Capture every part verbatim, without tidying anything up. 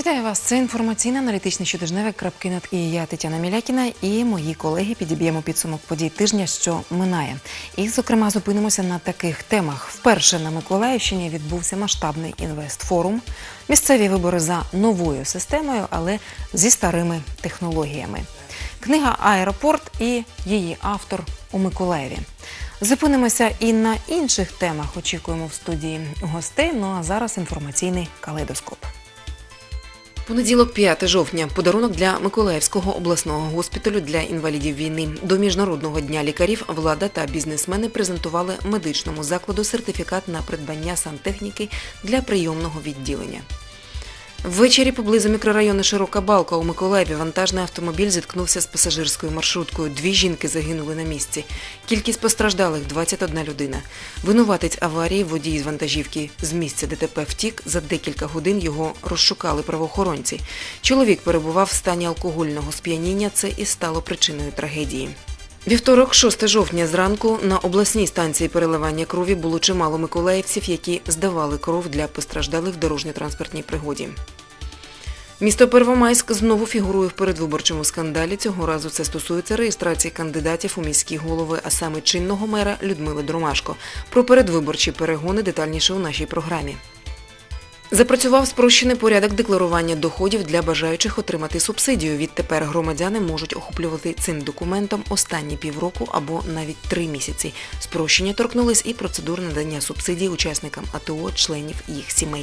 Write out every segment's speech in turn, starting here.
Вітаю вас! Це інформаційно-аналітичний щотижневик «Крапки над «і». Я Тетяна Мілякіна і мої колеги підіб'ємо підсумок подій тижня, що минає. І, зокрема, зупинимося на таких темах. Вперше на Миколаївщині відбувся масштабний інвестфорум. Місцеві вибори за новою системою, але зі старими технологіями. Книга «Аеропорт» і її автор у Миколаєві. Зупинимося і на інших темах. Очікуємо в студії гостей. Ну а зараз інформаційний калейдоскоп. Понеділок, п'яте жовтня. Подарунок для Миколаївського обласного госпіталю для інвалідів війни. До Міжнародного дня лікарів влада та бізнесмени презентували медичному закладу сертифікат на придбання сантехніки для прийомного відділення. Ввечері поблизу мікрорайону Широка Балка у Миколаєві вантажний автомобіль зіткнувся з пасажирською маршруткою. Дві жінки загинули на місці. Кількість постраждалих – двадцять одна людина. Винуватець аварії, водій з вантажівки, з місця ДТП втік. За декілька годин його розшукали правоохоронці. Чоловік перебував в стані алкогольного сп'яніння. Це і стало причиною трагедії. Вівторок, шосте жовтня, зранку на обласній станції переливання крові було чимало миколаївців, які здавали кров для постраждалих в дорожньо-транспортній пригоді. Місто Первомайськ знову фігурує в передвиборчому скандалі. Цього разу це стосується реєстрації кандидатів у міські голови, а саме чинного мера Людмили Дромашко. Про передвиборчі перегони детальніше у нашій програмі. Запрацював спрощений порядок декларування доходів для бажаючих отримати субсидію. Відтепер громадяни можуть охоплювати цим документом останні півроку або навіть три місяці. Спрощення торкнулись і процедур надання субсидій учасникам АТО, членів їх сімей.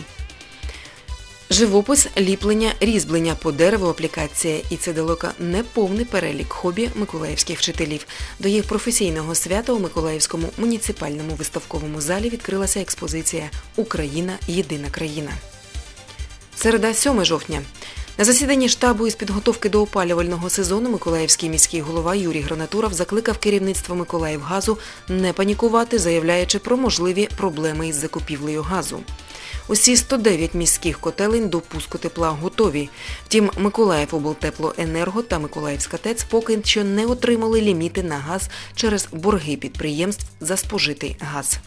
Живопис, ліплення, різьблення по дереву, аплікація. І це далеко не повний перелік хобі миколаївських вчителів. До їх професійного свята у Миколаївському муніципальному виставковому залі відкрилася експозиція «Україна – єдина країна». Середа, сьоме жовтня. На засіданні штабу із підготовки до опалювального сезону миколаївський міський голова Юрій Гранатуров закликав керівництво «Миколаївгазу» не панікувати, заявляючи про можливі проблеми із закупівлею газу. Усі сто дев'ять міських котелень до пуску тепла готові. Втім, Миколаївоблтеплоенерго та Миколаївська ТЕЦ поки що не отримали ліміти на газ через борги підприємств за спожитий газ.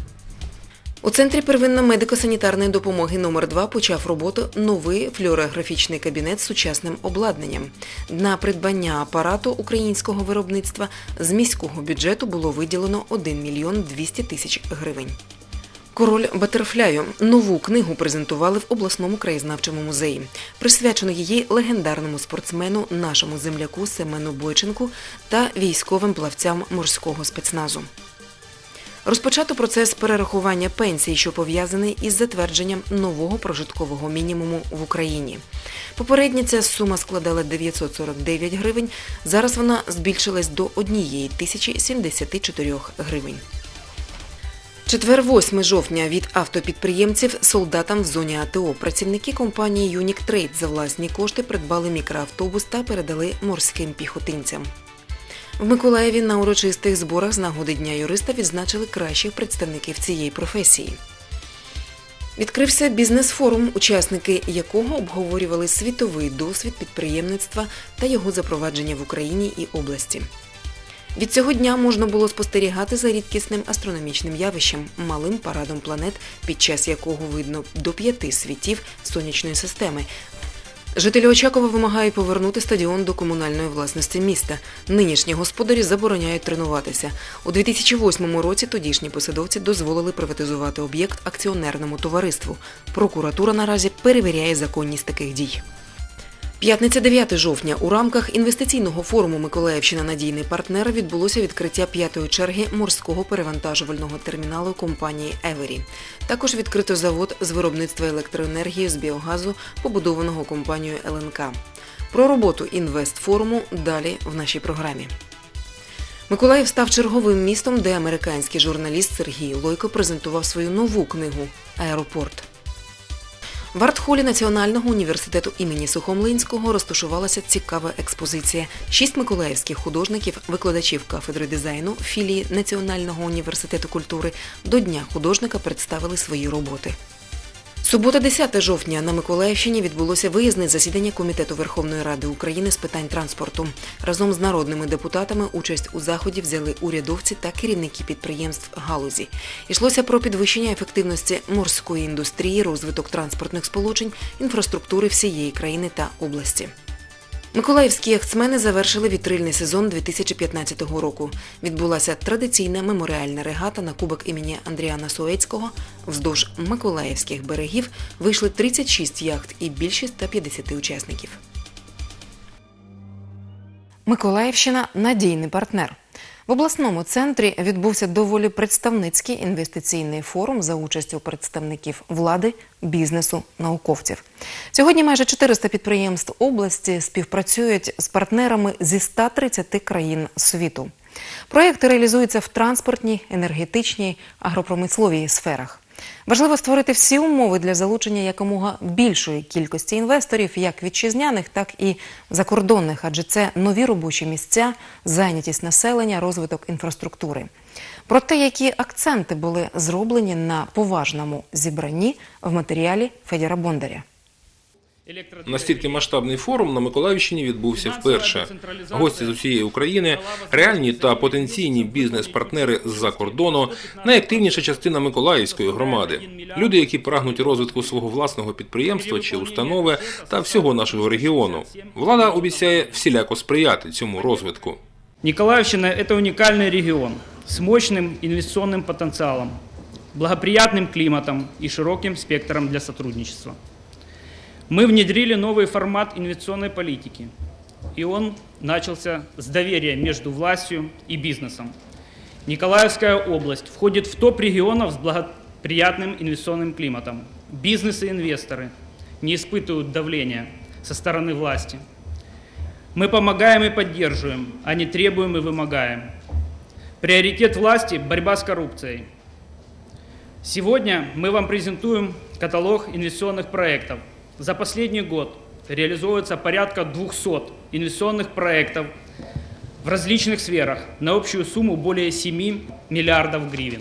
У Центрі первинно-медико-санітарної допомоги номер два почав роботу новий флюорографічний кабінет з сучасним обладнанням. На придбання апарату українського виробництва з міського бюджету було виділено один мільйон двісті тисяч гривень. «Король батерфляю» – нову книгу презентували в обласному краєзнавчому музеї. Присвячено її легендарному спортсмену, нашому земляку Семену Бойченку та військовим плавцям морського спецназу. Розпочато процес перерахування пенсій, що пов'язаний із затвердженням нового прожиткового мінімуму в Україні. Попередня ця сума складала дев'ятсот сорок дев'ять гривень, зараз вона збільшилась до однієї тисячі сімдесят чотири гривень. Четвер, восьме жовтня. Від автопідприємців солдатам в зоні АТО. Працівники компанії «Юнік Трейд» за власні кошти придбали мікроавтобус та передали морським піхотинцям. В Миколаєві на урочистих зборах з нагоди Дня юриста відзначили кращих представників цієї професії. Відкрився бізнес-форум, учасники якого обговорювали світовий досвід підприємництва та його запровадження в Україні і області. Від цього дня можна було спостерігати за рідкісним астрономічним явищем – малим парадом планет, під час якого видно до п'яти світів сонячної системи. Жителі Очакова вимагають повернути стадіон до комунальної власності міста. Нинішні господарі забороняють тренуватися. У дві тисячі восьмому році тодішні посадовці дозволили приватизувати об'єкт акціонерному товариству. Прокуратура наразі перевіряє законність таких дій. П'ятниця, дев'яте жовтня. У рамках інвестиційного форуму «Миколаївщина – надійний партнер» відбулося відкриття п'ятої черги морського перевантажувального терміналу компанії «Евері». Також відкрито завод з виробництва електроенергії з біогазу, побудованого компанією ел ен ка. Про роботу інвестфоруму далі в нашій програмі. Миколаїв став черговим містом, де американський журналіст Сергій Лойко презентував свою нову книгу «Аеропорт». В арт-холі Національного університету імені Сухомлинського розташувалася цікава експозиція. Шість миколаївських художників, викладачів кафедри дизайну філії Національного університету культури до Дня художника представили свої роботи. Субота, десяте жовтня, на Миколаївщині відбулося виїзне засідання Комітету Верховної Ради України з питань транспорту. Разом з народними депутатами участь у заході взяли урядовці та керівники підприємств галузі. Йшлося про підвищення ефективності морської індустрії, розвиток транспортних сполучень, інфраструктури всієї країни та області. Миколаївські яхтсмени завершили вітрильний сезон дві тисячі п'ятнадцятого року. Відбулася традиційна меморіальна регата на кубок імені Андріана Суецького. Вздовж миколаївських берегів вийшли тридцять шість яхт і більше ста п'ятдесят учасників. Миколаївщина – надійний партнер. В обласному центрі відбувся доволі представницький інвестиційний форум за участю представників влади, бізнесу, науковців. Сьогодні майже чотириста підприємств області співпрацюють з партнерами зі ста тридцяти країн світу. Проєкти реалізуються в транспортній, енергетичній, агропромисловій сферах. Важливо створити всі умови для залучення якомога більшої кількості інвесторів, як вітчизняних, так і закордонних, адже це нові робочі місця, зайнятість населення, розвиток інфраструктури. Про те, які акценти були зроблені на поважному зібранні, в матеріалі Федора Бондаря. Настільки масштабний форум на Миколаївщині відбувся вперше. Гості з усієї України, реальні та потенційні бізнес-партнери з-за кордону, найактивніша частина миколаївської громади. Люди, які прагнуть розвитку свого власного підприємства чи установи та всього нашого регіону. Влада обіцяє всіляко сприяти цьому розвитку. Миколаївщина – це унікальний регіон з мощним інвестиційним потенціалом, благоприятним кліматом і широким спектром для співпраці. Мы внедрили новый формат инвестиционной политики, и он начался с доверия между властью и бизнесом. Николаевская область входит в топ регионов с благоприятным инвестиционным климатом. Бизнес и инвесторы не испытывают давления со стороны власти. Мы помогаем и поддерживаем, а не требуем и вымогаем. Приоритет власти – борьба с коррупцией. Сегодня мы вам презентуем каталог инвестиционных проектов. За последний год реализуется порядка двухсот инвестиционных проектов в различных сферах на общую сумму более семи миллиардов гривен.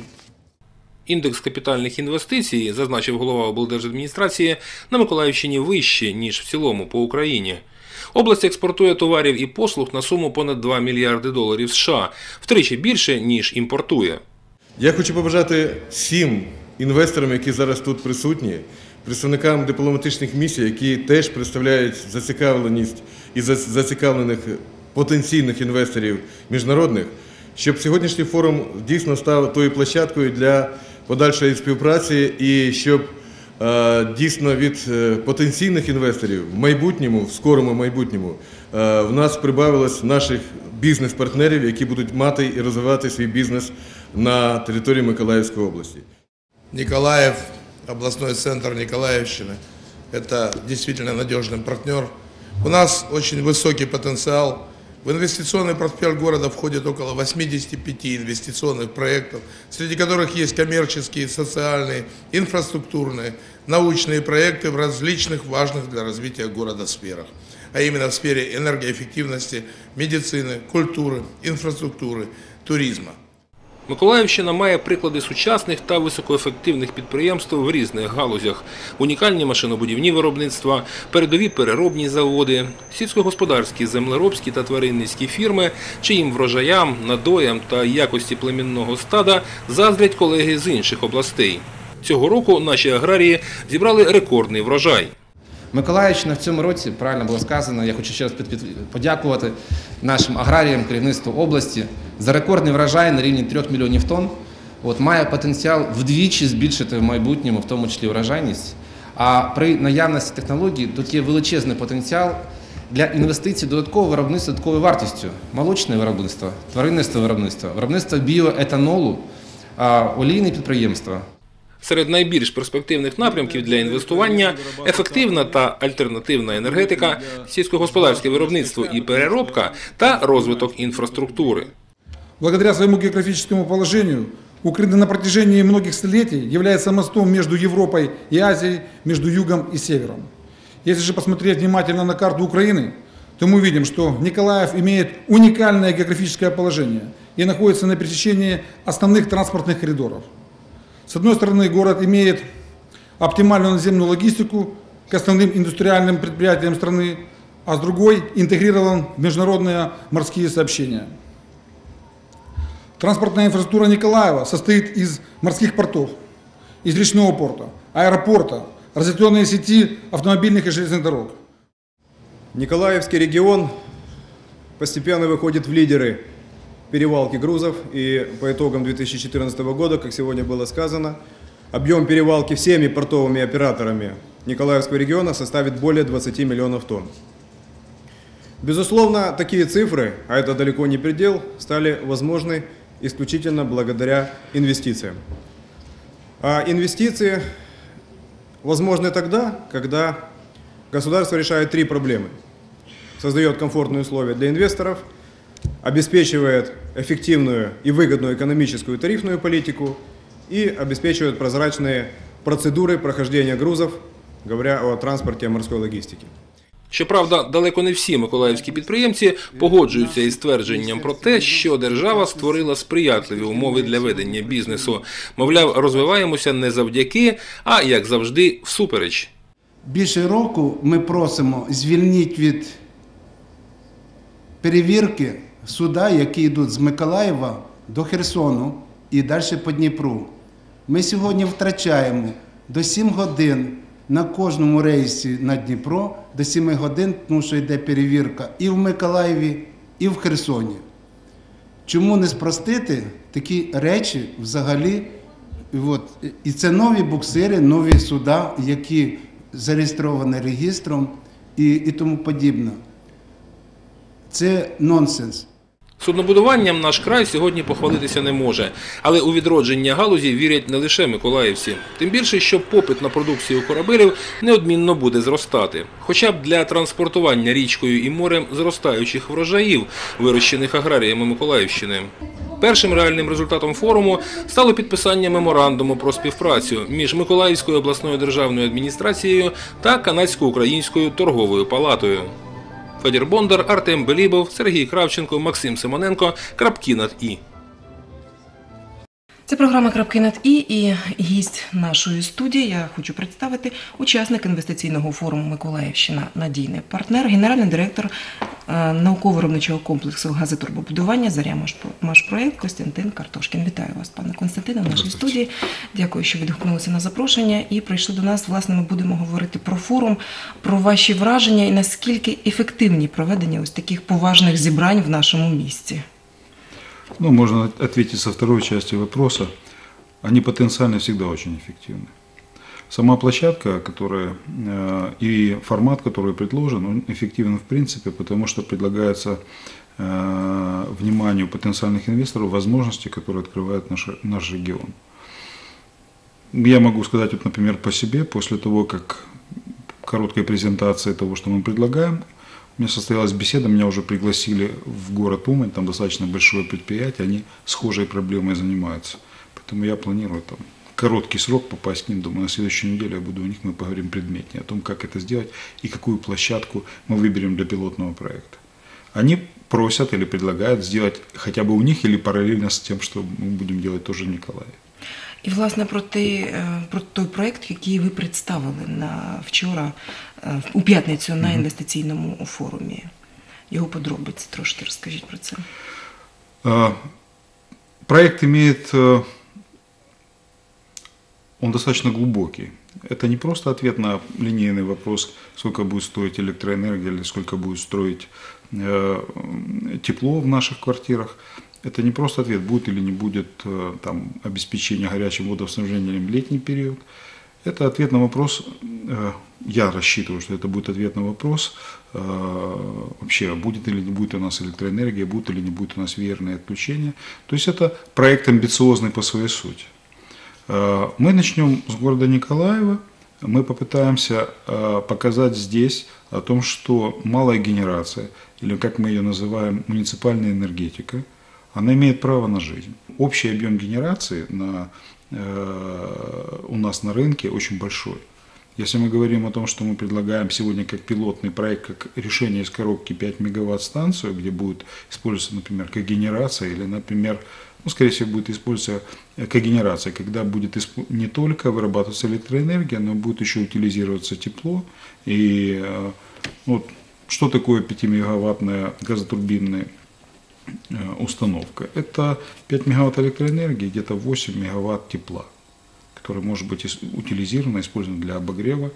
Індекс капітальних інвестицій, зазначив голова облдержадміністрації, на Миколаївщині вище, ніж в цілому по Україні. Область експортує товарів і послуг на суму понад два мільярди доларів США, втричі більше, ніж імпортує. Я хочу побажати всім інвесторам, які зараз тут присутні, представникам дипломатичних місій, які теж представляють зацікавленість і зацікавлених потенційних інвесторів міжнародних, щоб сьогоднішній форум дійсно став тою площадкою для подальшої співпраці і щоб е, дійсно від потенційних інвесторів в майбутньому, в скорому майбутньому, е, в нас прибавилось наших бізнес-партнерів, які будуть мати і розвивати свій бізнес на території Миколаївської області. Николаев, областной центр Николаевщины, это действительно надежный партнер. У нас очень высокий потенциал. В инвестиционный портфель города входит около восьмидесяти пяти инвестиционных проектов, среди которых есть коммерческие, социальные, инфраструктурные, научные проекты в различных важных для развития города сферах, а именно в сфере энергоэффективности, медицины, культуры, инфраструктуры, туризма. Миколаївщина має приклади сучасних та високоефективних підприємств в різних галузях. Унікальні машинобудівні виробництва, передові переробні заводи, сільськогосподарські, землеробські та тваринницькі фірми, чиїм врожаям, надоям та якості племінного стада заздрять колеги з інших областей. Цього року наші аграрії зібрали рекордний врожай. Миколаївщина в цьому році, правильно було сказано, я хочу ще раз подякувати нашим аграріям, керівництву області за рекордний врожай на рівні трьох мільйонів тонн. От, має потенціал вдвічі збільшити в майбутньому, в тому числі врожайність. А при наявності технологій тут є величезний потенціал для інвестицій додаткового виробництва, додатковою вартістю. Молочне виробництво, тваринництво виробництво, виробництво біоетанолу, олійне підприємства. Серед найбільш перспективних напрямків для інвестування – ефективна та альтернативна енергетика, сільськогосподарське виробництво і переробка та розвиток інфраструктури. Благодаря своему географическому положению Украина на протяжении многих столетий является мостом между Европой и Азией, между югом и севером. Если же посмотреть внимательно на карту Украины, то мы увидим, что Николаев имеет уникальное географическое положение и находится на пересечении основных транспортных коридоров. С одной стороны, город имеет оптимальную наземную логистику к основным индустриальным предприятиям страны, а с другой интегрирован в международные морские сообщения. Транспортная инфраструктура Николаева состоит из морских портов, из речного порта, аэропорта, разветвленной сети автомобильных и железных дорог. Николаевский регион постепенно выходит в лидеры перевалки грузов, и по итогам две тысячи четырнадцатого года, как сегодня было сказано, объем перевалки всеми портовыми операторами Николаевского региона составит более двадцати миллионов тонн. Безусловно, такие цифры, а это далеко не предел, стали возможны исключительно благодаря инвестициям. А инвестиции возможны тогда, когда государство решает три проблемы. Создает комфортные условия для инвесторов, обеспечивает эффективную и выгодную экономическую и тарифную политику и обеспечивает прозрачные процедуры прохождения грузов, говоря о транспорте и морской логистике. Щоправда, далеко не всі миколаївські підприємці погоджуються із твердженням про те, що держава створила сприятливі умови для ведення бізнесу. Мовляв, розвиваємося не завдяки, а, як завжди, всупереч. Більше року ми просимо звільнити від перевірки суда, які йдуть з Миколаєва до Херсону і далі по Дніпру. Ми сьогодні втрачаємо до семи годин на кожному рейсі на Дніпро, до семи годин, тому що йде перевірка і в Миколаєві, і в Херсоні. Чому не спростити такі речі взагалі? От. І це нові буксири, нові суда, які зареєстровані реєстром і, і тому подібне. Це нонсенс. Суднобудуванням наш край сьогодні похвалитися не може. Але у відродження галузі вірять не лише миколаївці. Тим більше, що попит на продукцію корабелів неодмінно буде зростати. Хоча б для транспортування річкою і морем зростаючих врожаїв, вирощених аграріями Миколаївщини. Першим реальним результатом форуму стало підписання меморандуму про співпрацю між Миколаївською обласною державною адміністрацією та Канадсько-українською торговою палатою. Федір Бондар, Артем Белібов, Сергій Кравченко, Максим Симоненко. Крапки над «і». Це програма «Крапки над «і» і гість нашої студії. Я хочу представити учасник інвестиційного форуму «Миколаївщина. Надійний партнер», генеральний директор науково-виробничого комплексу газотурбобудування «Заря-Машпроект» Костянтин Картошкін. Вітаю вас, пане Константине, в нашій студії. Дякую, що відгукнулися на запрошення і прийшли до нас. Власне, ми будемо говорити про форум, про ваші враження і наскільки ефективні проведення ось таких поважних зібрань в нашому місті. Ну, можно ответить со второй части вопроса. Они потенциально всегда очень эффективны. Сама площадка, которая, э, и формат, который предложен, он эффективен в принципе, потому что предлагается э, вниманию потенциальных инвесторов возможности, которые открывает наш, наш регион. Я могу сказать, вот, например, по себе, после того, как короткой презентации того, что мы предлагаем, у меня состоялась беседа, меня уже пригласили в город Умань, там достаточно большое предприятие, они схожей проблемой занимаются. Поэтому я планирую там короткий срок попасть к ним, думаю, на следующей неделе я буду у них, мы поговорим предметнее о том, как это сделать и какую площадку мы выберем для пилотного проекта. Они просят или предлагают сделать хотя бы у них или параллельно с тем, что мы будем делать тоже в Николаеве. І, власне, про той, про той проєкт, який ви представили на вчора, у п'ятницю на інвестиційному форумі. Його подробиці трошки розкажіть про це. Проект имеет, он достаточно глубокий. Это не просто ответ на линейный вопрос, сколько будет стоить электроэнергия или сколько будет строить тепло в наших квартирах. Это не просто ответ, будет или не будет там, обеспечения горячим водоснабжением в летний период. Это ответ на вопрос, я рассчитываю, что это будет ответ на вопрос, вообще, будет или не будет у нас электроэнергия, будет или не будет у нас веерное отключение. То есть это проект амбициозный по своей сути. Мы начнем с города Николаева, мы попытаемся показать здесь о том, что малая генерация, или как мы ее называем, муниципальная энергетика, она имеет право на жизнь. Общий объем генерации на, э, у нас на рынке очень большой. Если мы говорим о том, что мы предлагаем сегодня как пилотный проект, как решение из коробки пять мегаватт станцию, где будет использоваться, например, как генерация или, например, ну, скорее всего, будет использоваться когенерация, когда будет не только вырабатываться электроэнергия, но будет еще утилизироваться тепло. И вот, что такое пятимегаваттная газотурбинная установка? Это пять мегаватт электроэнергии, где-то восемь мегаватт тепла, которое может быть утилизировано, использовано для обогрева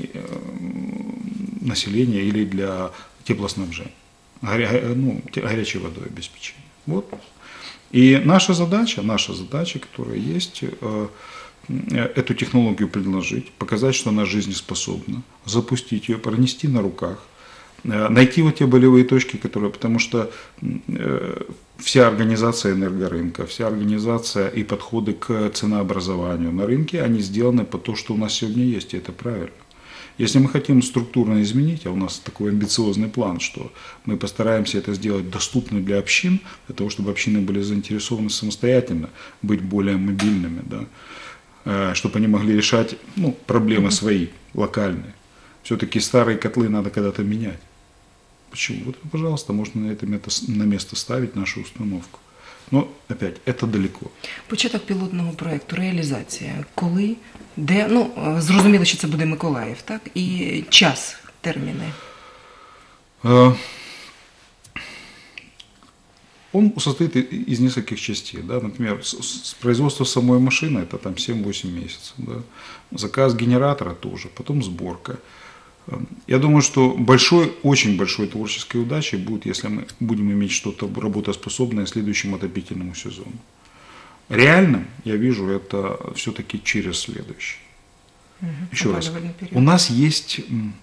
населения или для теплоснабжения, горя, ну, горячей водой обеспечения. Вот. И наша задача, наша задача, которая есть, эту технологию предложить, показать, что она жизнеспособна, запустить ее, пронести на руках, найти вот те болевые точки, которые, потому что вся организация энергорынка, вся организация и подходы к ценообразованию на рынке, они сделаны по то, что у нас сегодня есть, и это правильно. Если мы хотим структурно изменить, а у нас такой амбициозный план, что мы постараемся это сделать доступно для общин, для того, чтобы общины были заинтересованы самостоятельно быть более мобильными, да, чтобы они могли решать, ну, проблемы свои, локальные. Все-таки старые котлы надо когда-то менять. Почему? Вот, пожалуйста, можно на это на место ставить нашу установку. Но, опять, это далеко. Початок пілотного проєкту, реалізація. Коли, де, ну, зрозуміло, що це буде Миколаїв, так? І час, терміни. Он состоит из нескольких частей. Да? Например, с производства самой машины это там семь-восемь месяцев. Да? Заказ генератора тоже, потом сборка. Я думаю, что большой, очень большой творческой удачей будет, если мы будем иметь что-то работоспособное следующему отопительному сезону. Реально, я вижу это все-таки через следующий. Угу. Еще раз, у нас есть,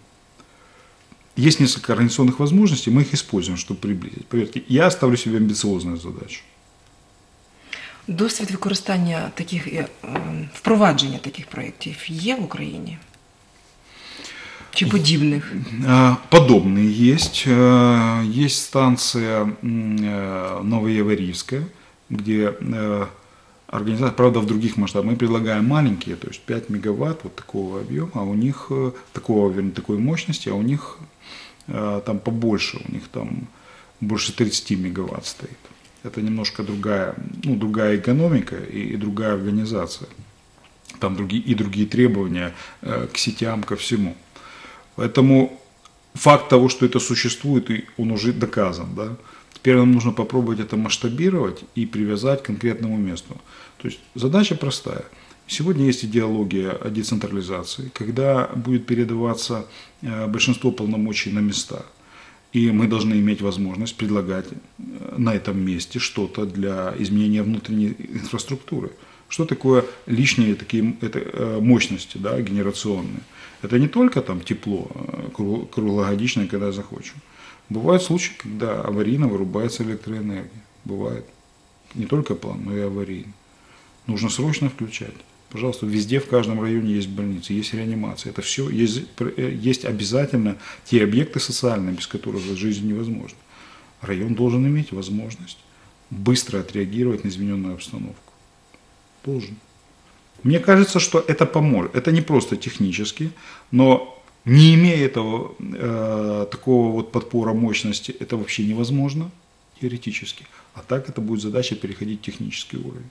есть несколько организационных возможностей, мы их используем, чтобы приблизить. Поверьте, я ставлю себе амбициозную задачу. Досвід використання таких, впровадження таких проєктів є в Україні? Чи подібных? Подобные есть. Есть станция Новояворивская, где организация, правда, в других масштабах. Мы предлагаем маленькие, то есть пять мегаватт вот такого объема, а у них, такого, вернее, такой мощности, а у них там побольше, у них там больше тридцати мегаватт стоит. Это немножко другая, ну, другая экономика и, и другая организация. Там другие, и другие требования к сетям, ко всему. Поэтому факт того, что это существует, он уже доказан. Да? Теперь нам нужно попробовать это масштабировать и привязать к конкретному месту. То есть задача простая. Сегодня есть идеология о децентрализации, когда будет передаваться большинство полномочий на места. И мы должны иметь возможность предлагать на этом месте что-то для изменения внутренней инфраструктуры. Что такое лишние такие это, мощности, да, генерационные? Это не только там тепло круглогодичное, когда я захочу. Бывают случаи, когда аварийно вырубается электроэнергия. Бывает. Не только план, но и аварийно. Нужно срочно включать. Пожалуйста, везде, в каждом районе есть больницы, есть реанимация. Это все, есть, есть обязательно те объекты социальные, без которых жизнь невозможна. Район должен иметь возможность быстро отреагировать на измененную обстановку. Должен. Мне кажется, что это поможет. Это не просто технически, но не имея этого э, такого вот подпора мощности, это вообще невозможно теоретически. А так это будет задача переходить в технический уровень.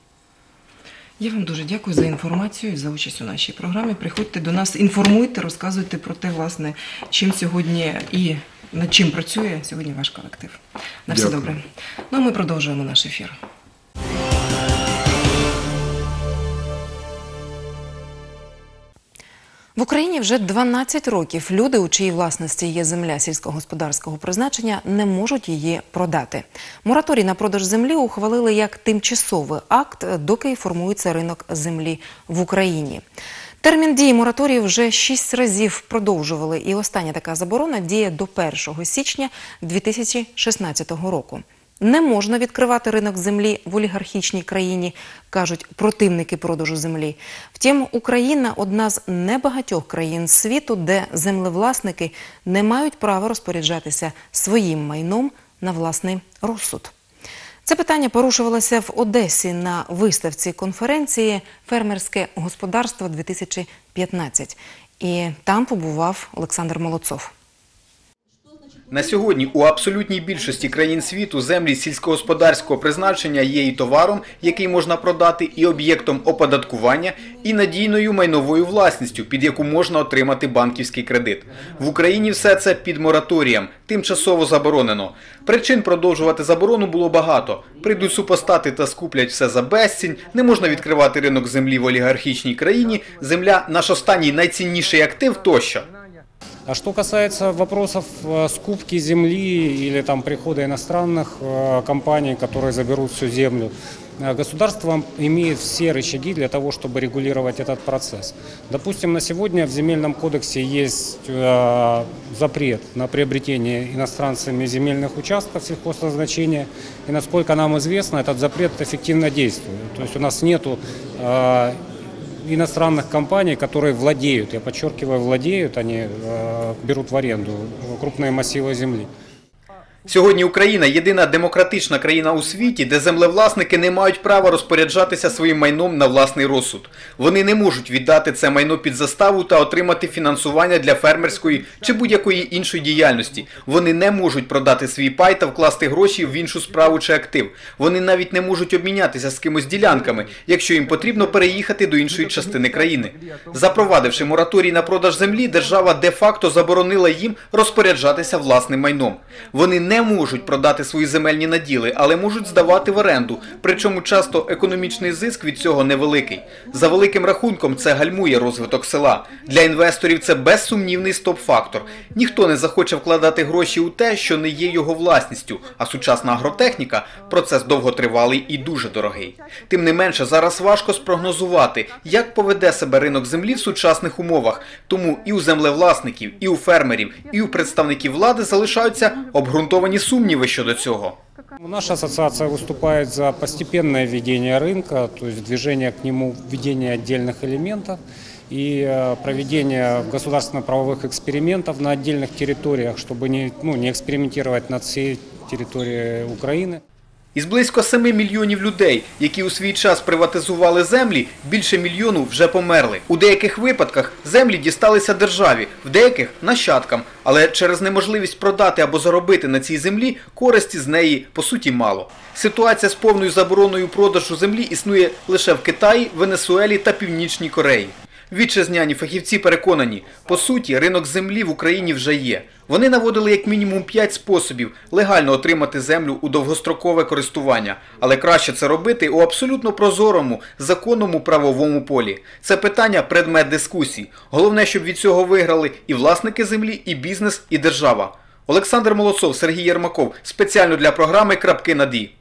Я вам дуже дякую за інформацію і за участь у нашій програмі. Приходьте до нас, інформуйте, розказуйте про те, власне, чим сьогодні і над чим працює сьогодні ваш колектив. На все Дякую. добре. Ну а ми продовжуємо наш ефір. В Україні вже дванадцять років люди, у чиїй власності є земля сільськогосподарського призначення, не можуть її продати. Мораторій на продаж землі ухвалили як тимчасовий акт, доки формується ринок землі в Україні. Термін дії мораторію вже шість разів продовжували, і остання така заборона діє до першого січня дві тисячі шістнадцятого року. Не можна відкривати ринок землі в олігархічній країні, кажуть противники продажу землі. Втім, Україна – одна з небагатьох країн світу, де землевласники не мають права розпоряджатися своїм майном на власний розсуд. Це питання порушувалося в Одесі на виставці конференції «Фермерське господарство дві тисячі п'ятнадцять». І там побував Олександр Молодцов. На сьогодні у абсолютній більшості країн світу землі сільськогосподарського призначення є і товаром, який можна продати, і об'єктом оподаткування, і надійною майновою власністю, під яку можна отримати банківський кредит. В Україні все це під мораторієм, тимчасово заборонено. Причин продовжувати заборону було багато. Прийдуть супостати та скуплять все за безцінь, не можна відкривати ринок землі в олігархічній країні, земля – наш останній найцінніший актив тощо. А что касается вопросов скупки земли или там прихода иностранных компаний, которые заберут всю землю, государство имеет все рычаги для того, чтобы регулировать этот процесс. Допустим, на сегодня в Земельном кодексе есть запрет на приобретение иностранцами земельных участков сельхозназначения, и насколько нам известно, этот запрет эффективно действует. То есть у нас нету иностранных компаний, которые владеют, я подчеркиваю, владеют, они э, берут в аренду крупные массивы земли. Сьогодні Україна – єдина демократична країна у світі, де землевласники не мають права розпоряджатися своїм майном на власний розсуд. Вони не можуть віддати це майно під заставу та отримати фінансування для фермерської чи будь-якої іншої діяльності. Вони не можуть продати свій пай та вкласти гроші в іншу справу чи актив. Вони навіть не можуть обмінятися з кимось ділянками, якщо їм потрібно переїхати до іншої частини країни. Запровадивши мораторій на продаж землі, держава де-факто заборонила їм розпоряджатися власним майном. Вони не можуть продати свої земельні наділи, але можуть здавати в оренду, причому часто економічний зиск від цього невеликий. За великим рахунком це гальмує розвиток села. Для інвесторів це безсумнівний стоп-фактор. Ніхто не захоче вкладати гроші у те, що не є його власністю, а сучасна агротехніка – процес довготривалий і дуже дорогий. Тим не менше, зараз важко спрогнозувати, як поведе себе ринок землі в сучасних умовах. Тому і у землевласників, і у фермерів, і у представників влади залишаються обґрунтовані сумніви щодо цього. Наша ассоциация выступает за постепенное введение рынка, то есть движение к нему, введение отдельных элементов и проведение государственно-правовых экспериментов на отдельных территориях, чтобы не, ну, не экспериментировать над всей территорией Украины. Із близько семи мільйонів людей, які у свій час приватизували землі, більше мільйону вже померли. У деяких випадках землі дісталися державі, в деяких – нащадкам, але через неможливість продати або заробити на цій землі користі з неї, по суті, мало. Ситуація з повною забороною продажу землі існує лише в Китаї, Венесуелі та Північній Кореї. Вітчизняні фахівці переконані, по суті, ринок землі в Україні вже є. Вони наводили як мінімум п'ять способів легально отримати землю у довгострокове користування. Але краще це робити у абсолютно прозорому, законному правовому полі. Це питання – предмет дискусій. Головне, щоб від цього виграли і власники землі, і бізнес, і держава. Олександр Молодцов, Сергій Єрмаков. Спеціально для програми «Крапки над І».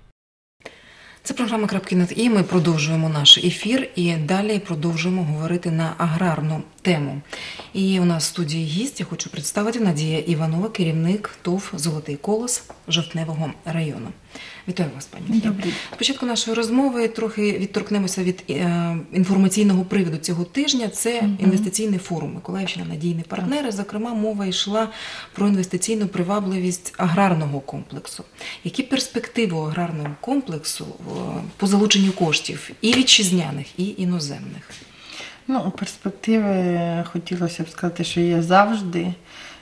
Це програма «Крапки над І». Ми продовжуємо наш ефір і далі продовжуємо говорити на аграрну тему. І у нас в студії гість, я хочу представити, Надія Іванова, керівник ТОВ «Золотий колос» Жовтневого району. Вітаю вас, пані Надія. Спочатку нашої розмови трохи відторкнемося від е, інформаційного приводу цього тижня. Це угу. інвестиційний форум «Миколаївщина. Надійні партнери». Зокрема, мова йшла про інвестиційну привабливість аграрного комплексу. Які перспективи у аграрного комплексу по залученню коштів і вітчизняних, і іноземних? Ну, перспективи, хотілося б сказати, що є завжди.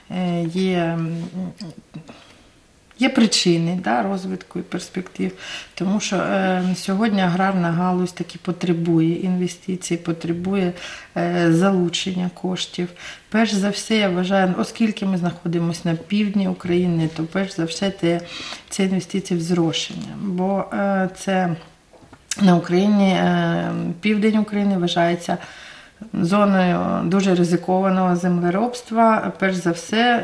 Є, є причини, да, розвитку і перспектив, тому що е, сьогодні аграрна галузь таки потребує інвестицій, потребує е, залучення коштів. Перш за все, я вважаю, оскільки ми знаходимося на півдні України, то перш за все це, це інвестиції в зрошення, бо е, це на Україні, е, південь України вважається зоною дуже ризикованого землеробства, перш за все,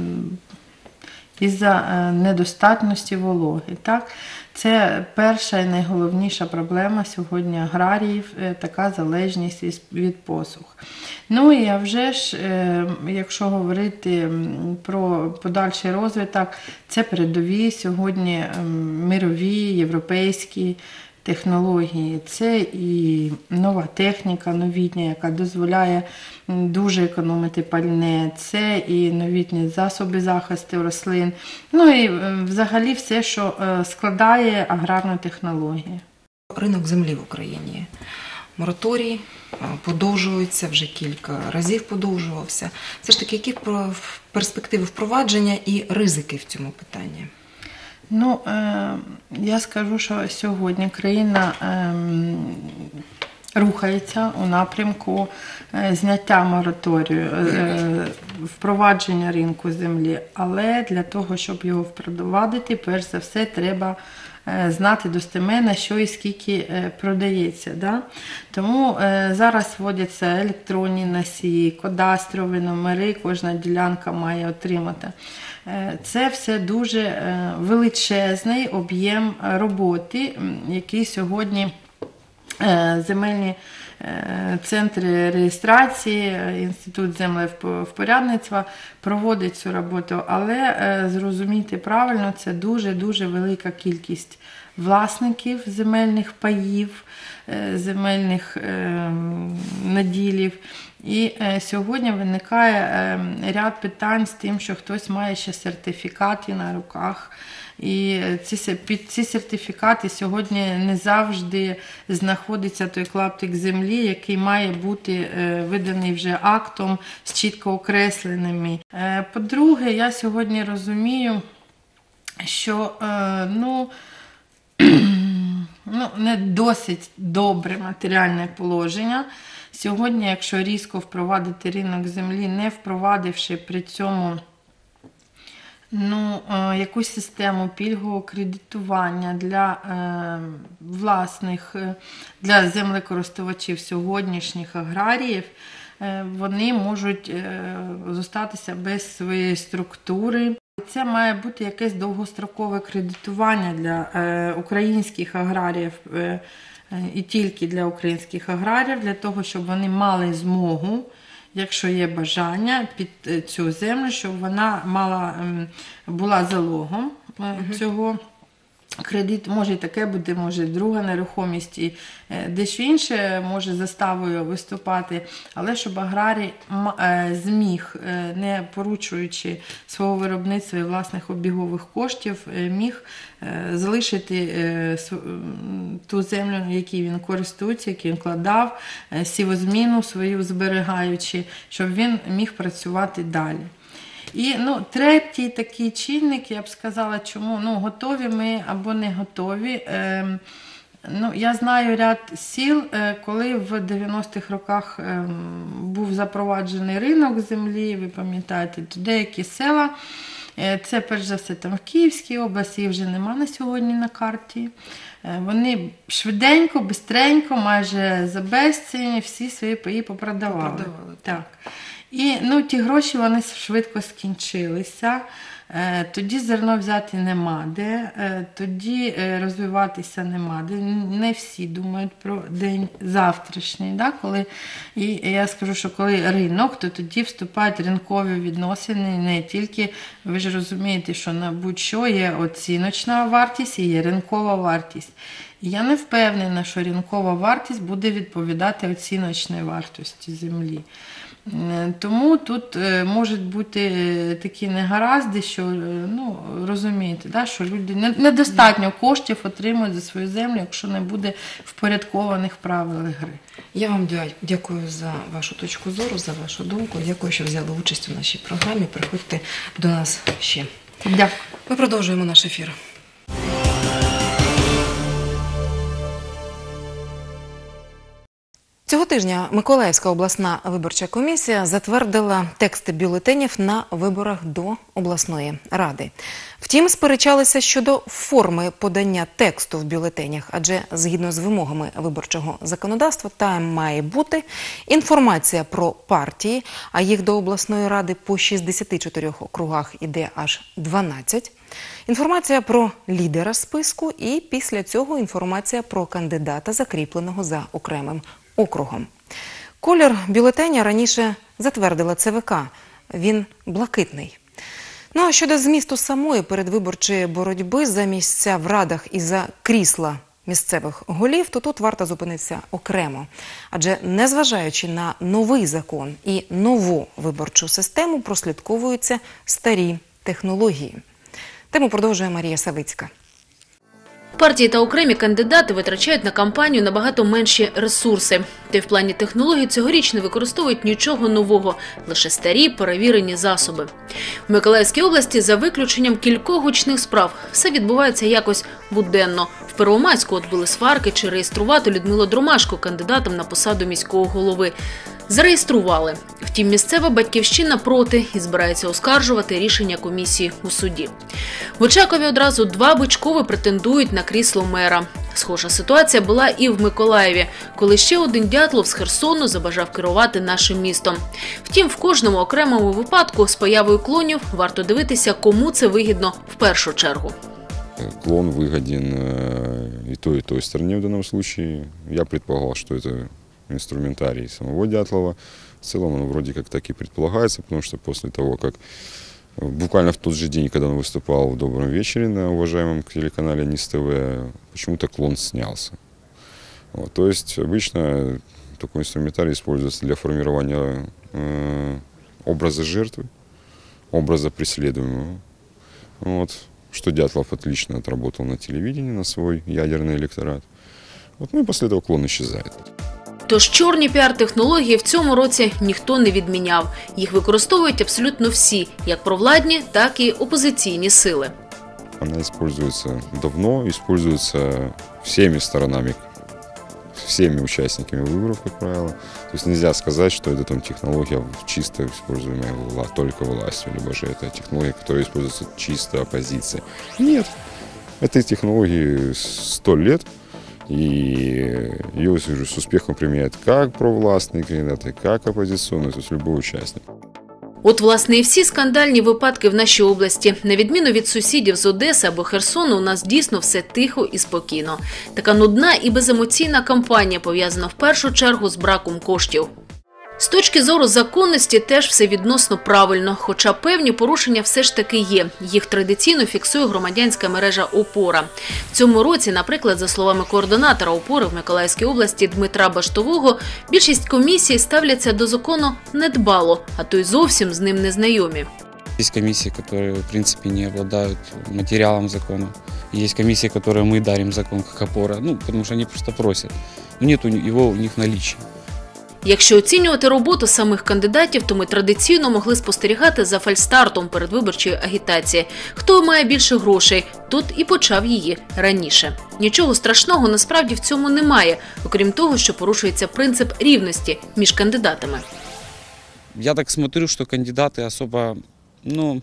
із-за недостатності вологи. Так? Це перша і найголовніша проблема сьогодні аграріїв, така залежність від посух. Ну і а вже ж, якщо говорити про подальший розвиток, це передові сьогодні мирові, європейські технології. Це і нова техніка новітня, яка дозволяє дуже економити пальне, це і новітні засоби захисту рослин, ну і взагалі все, що складає аграрну технологію. Ринок землі в Україні. мораторій подовжується, вже кілька разів подовжувався. Все ж таки, які перспективи впровадження і ризики в цьому питанні? Ну, я скажу, що сьогодні країна рухається у напрямку зняття мораторію, впровадження ринку землі. Але для того, щоб його впровадити, перш за все, треба знати достеменно, що і скільки продається. Да? Тому зараз вводяться електронні носії, кадастрові номери, кожна ділянка має отримати. Це все дуже величезний об'єм роботи, який сьогодні земельні центри реєстрації, Інститут землевпорядництва проводить цю роботу, але зрозуміти правильно, це дуже-дуже велика кількість власників земельних паїв, земельних наділів. І сьогодні виникає ряд питань з тим, що хтось має ще сертифікати на руках. І ці, під ці сертифікати сьогодні не завжди знаходиться той клаптик землі, який має бути виданий вже актом з чітко окресленими. По-друге, я сьогодні розумію, що ну, ну, не досить добре матеріальне положення. Сьогодні, якщо різко впровадити ринок землі, не впровадивши при цьому ну, якусь систему пільгового кредитування для е, власних, для землекористувачів сьогоднішніх аграріїв, е, вони можуть е, зостатися без своєї структури. Це має бути якесь довгострокове кредитування для е, українських аграріїв, е, і тільки для українських аграріїв, для того, щоб вони мали змогу, якщо є бажання, під цю землю, щоб вона мала, була залогом цього кредиту. Може і таке буде, може друга нерухомість і дещо інше може заставою виступати, але щоб аграрій зміг, не порушуючи свого виробництва і власних обігових коштів, міг залишити ту землю, на якій він користується, яку він вкладав, сівозміну свою зберігаючи, щоб він міг працювати далі. І ну, третій такий чинник, я б сказала, чому ну, готові ми або не готові. Е, ну, я знаю ряд сіл, е, коли в дев'яностих роках е, був запроваджений ринок землі, ви пам'ятаєте, то деякі села, е, це перш за все там в Київській області, їх вже нема на сьогодні на карті. Е, вони швиденько, бистренько, майже за безцінь всі свої паї попродавали. Попродавали. Так. І ну, ті гроші вони швидко скінчилися, тоді зерно взяти нема де, тоді розвиватися нема де. Не всі думають про день завтрашній. Да? Коли, і я скажу, що коли ринок, то тоді вступають ринкові відносини, не тільки, ви ж розумієте, що на будь-що є оціночна вартість і є ринкова вартість. І я не впевнена, що ринкова вартість буде відповідати оціночній вартості землі. Тому тут можуть бути такі негаразди, що, ну, розумієте, да, що люди недостатньо коштів отримують за свою землю, якщо не буде впорядкованих правил гри. Я вам дякую за вашу точку зору, за вашу думку. Дякую, що взяли участь у нашій програмі. Приходьте до нас ще. Дякую. Ми продовжуємо наш ефір. Цього тижня Миколаївська обласна виборча комісія затвердила тексти бюлетенів на виборах до обласної ради. Втім, сперечалися щодо форми подання тексту в бюлетенях, адже згідно з вимогами виборчого законодавства там має бути інформація про партії, а їх до обласної ради по шістдесяти чотирьох округах іде аж дванадцять. Інформація про лідера списку і після цього інформація про кандидата, закріпленого за окремим округом. Колір бюлетеня раніше затвердила Це Ве Ка. Він блакитний. Ну а щодо змісту самої передвиборчої боротьби за місця в радах і за крісла місцевих голів, то тут варто зупинитися окремо. Адже незважаючи на новий закон і нову виборчу систему, прослідковуються старі технології. Тему продовжує Марія Савицька. Партії та окремі кандидати витрачають на кампанію набагато менші ресурси. Та й в плані технологій цьогоріч не використовують нічого нового, лише старі перевірені засоби. В Миколаївській області, за виключенням кількох гучних справ, все відбувається якось буденно. В Первомайську отбили сварки чи реєструвати Людмилу Дромашко кандидатом на посаду міського голови. Зареєстрували. Втім, місцева батьківщина проти і збирається оскаржувати рішення комісії у суді. В Очакові одразу два Бичкови претендують на крісло мера. Схожа ситуація була і в Миколаєві, коли ще один Дятлов з Херсону забажав керувати нашим містом. Втім, в кожному окремому випадку з появою клонів варто дивитися, кому це вигідно в першу чергу. Клон выгоден и той, и той стороне в данном случае. Я предполагал, что это инструментарий самого Дятлова. В целом он вроде как так и предполагается, потому что после того, как буквально в тот же день, когда он выступал в «Добром вечере» на уважаемом телеканале НИС-ТВ, почему-то клон снялся. Вот, то есть обычно такой инструментарий используется для формирования э, образа жертвы, образа преследуемого. Вот, что Дятлов отлично отработал на телевидении, на свой ядерный электорат. Вот, ну и после этого клон исчезает. Тож чорні піар-технології в цьому році ніхто не відміняв. Їх використовують абсолютно всі, як провладні, так і опозиційні сили. Вона використовується давно, використовується всіми сторонами, всеми участниками выборов, как правило. То есть нельзя сказать, что это там технология чисто используемая только властью, либо же это технология, которая используется чисто оппозицией. Нет, этой технологии сто лет. И ее с успехом применяют как провластные кандидаты, как оппозиционные, то есть любой участник. От, власне, і всі скандальні випадки в нашій області. На відміну від сусідів з Одеси або Херсону, у нас дійсно все тихо і спокійно. Така нудна і беземоційна кампанія пов'язана в першу чергу з браком коштів. З точки зору законності теж все відносно правильно, хоча певні порушення все ж таки є. Їх традиційно фіксує громадянська мережа «Опора». В цьому році, наприклад, за словами координатора «Опори» в Миколаївській області Дмитра Баштового, більшість комісій ставляться до закону недбало, а то й зовсім з ним не знайомі. Є комісії, які, в принципі, не обладають матеріалом закону. Є комісії, які ми даримо закон, як «Опора», ну, тому що вони просто просять. Немає його у них в наличі. Якщо оцінювати роботу самих кандидатів, то ми традиційно могли спостерігати за фальстартом передвиборчої агітації. Хто має більше грошей, тот і почав її раніше. Нічого страшного насправді в цьому немає, окрім того, що порушується принцип рівності між кандидатами. Я так смотрю, що кандидати особо, ну,